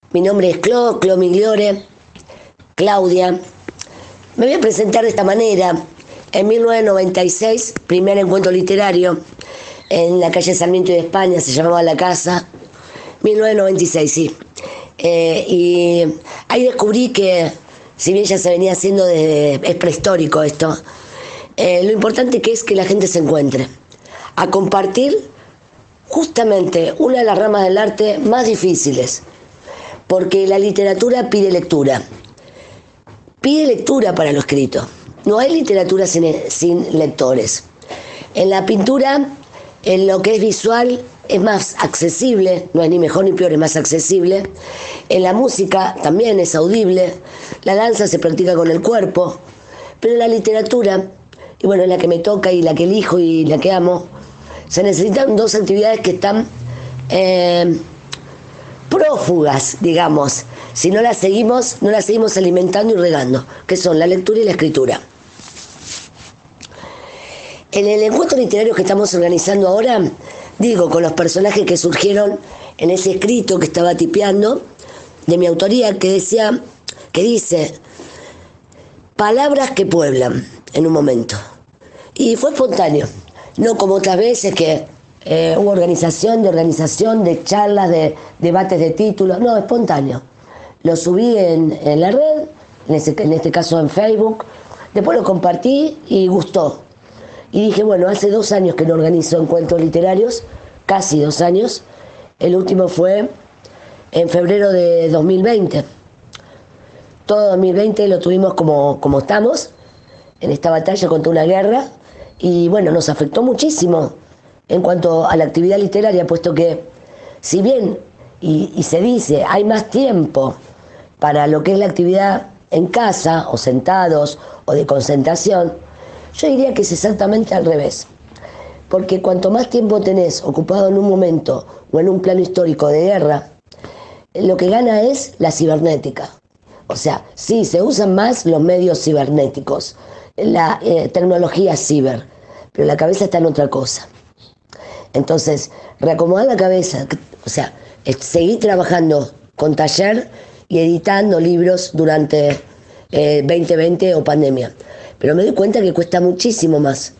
Mi nombre es Clo Migliore, Claudia. Me voy a presentar de esta manera. En 1996, primer encuentro literario en la calle Sarmiento de España, se llamaba La Casa. 1996, sí. Y ahí descubrí que, si bien ya se venía haciendo es prehistórico esto, lo importante que es que la gente se encuentre a compartir justamente una de las ramas del arte más difíciles, porque la literatura pide lectura para lo escrito. No hay literatura sin lectores. En la pintura, en lo que es visual, es más accesible, no es ni mejor ni peor, es más accesible. En la música también es audible, la danza se practica con el cuerpo, pero en la literatura, y bueno, es la que me toca y la que elijo y la que amo, se necesitan dos actividades que están prófugas, digamos, si no las seguimos alimentando y regando, que son la lectura y la escritura. En el encuentro literario que estamos organizando ahora, digo, con los personajes que surgieron en ese escrito que estaba tipeando, de mi autoría, que dice, palabras que pueblan, en un momento. Y fue espontáneo, no como otras veces que hubo organización, de charlas, de debates de títulos, no, espontáneo. Lo subí en la red, en este caso en Facebook, después lo compartí y gustó. Y dije, bueno, hace 2 años que no organizo encuentros literarios, casi 2 años. El último fue en febrero de 2020. Todo 2020 lo tuvimos como estamos, en esta batalla contra una guerra. Y bueno, nos afectó muchísimo en cuanto a la actividad literaria, puesto que, si bien, y se dice, hay más tiempo para lo que es la actividad en casa, o sentados, o de concentración, yo diría que es exactamente al revés. Porque cuanto más tiempo tenés ocupado en un momento o en un plano histórico de guerra, lo que gana es la cibernética. O sea, sí, se usan más los medios cibernéticos, la tecnología ciber, pero la cabeza está en otra cosa. Entonces, reacomodar la cabeza, o sea, seguir trabajando con taller y editando libros durante 2020 o pandemia. Pero me doy cuenta que cuesta muchísimo más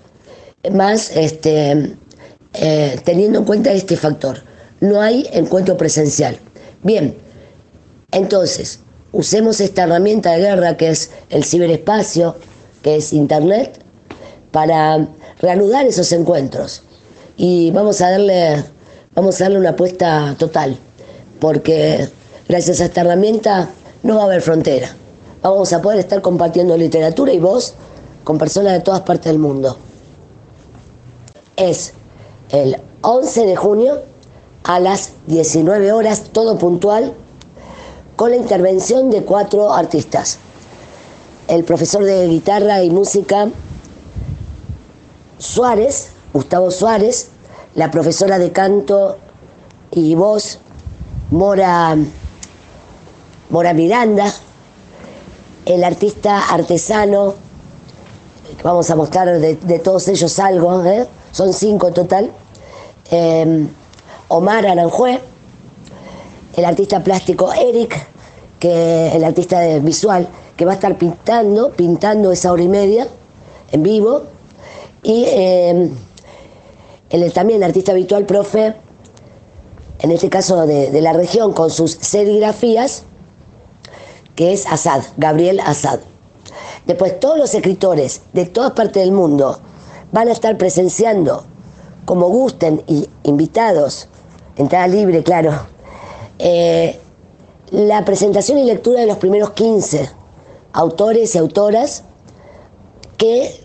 teniendo en cuenta este factor. No hay encuentro presencial. Bien, entonces, usemos esta herramienta de guerra que es el ciberespacio, que es Internet, para reanudar esos encuentros. Y vamos a darle una apuesta total, porque gracias a esta herramienta no va a haber frontera. Vamos a poder estar compartiendo literatura y voz con personas de todas partes del mundo. Es el 11 de junio a las 19 horas, todo puntual, con la intervención de 4 artistas. El profesor de guitarra y música Suárez, Gustavo Suárez, la profesora de canto y voz Mora Miranda, el artista artesano, vamos a mostrar de todos ellos algo, son 5 total, Omar Aranjuez, el artista plástico Eric, que el artista visual, que va a estar pintando esa hora y media en vivo, y también el artista habitual, profe, en este caso de la región, con sus serigrafías, que es Asad, Gabriel Asad. Después, todos los escritores de todas partes del mundo van a estar presenciando, como gusten, y invitados, entrada libre, claro, la presentación y lectura de los primeros 15 autores y autoras que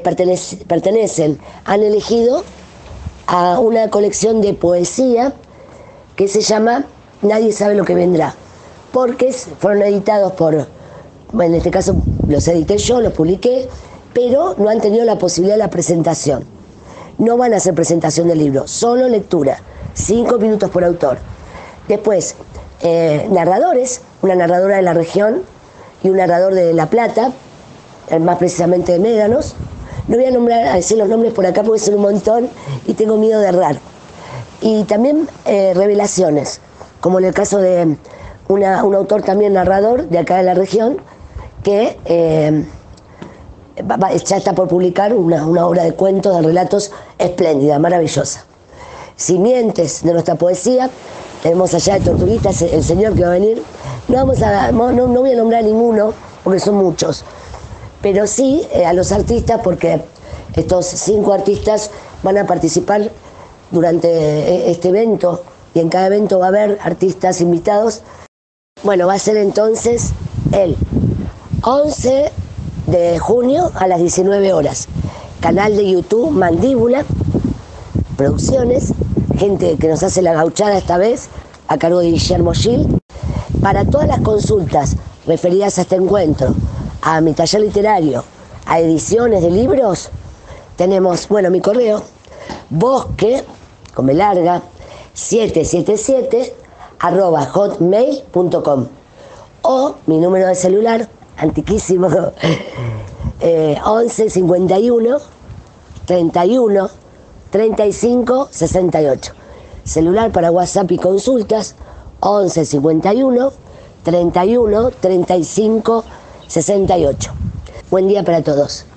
han elegido a una colección de poesía que se llama Nadie sabe lo que vendrá, porque fueron editados en este caso los edité yo, los publiqué, pero no han tenido la posibilidad de la presentación. No van a hacer presentación del libro, solo lectura, 5 minutos por autor. Después, narradores, una narradora de la región y un narrador de La Plata, más precisamente de Médanos. No voy a decir los nombres por acá porque son un montón y tengo miedo de errar. Y también revelaciones, como en el caso de un autor también narrador de acá de la región, que ya está por publicar una obra de cuentos, de relatos espléndida, maravillosa. Simientes de nuestra poesía, tenemos allá de Tortuguitas el señor que va a venir. No voy a nombrar ninguno, porque son muchos, pero sí a los artistas, porque estos 5 artistas van a participar durante este evento, y en cada evento va a haber artistas invitados. Bueno, va a ser entonces el 11 de junio a las 19 horas. Canal de YouTube Mandíbula Producciones, gente que nos hace la gauchada esta vez, a cargo de Guillermo Gil. Para todas las consultas referidas a este encuentro, a mi taller literario, a ediciones de libros, tenemos, bueno, mi correo, bosque, con B larga, 777, @hotmail.com, o mi número de celular, antiquísimo, 11 51 31 35 68. Celular para WhatsApp y consultas, 11 51 31 35 68. Buen día para todos.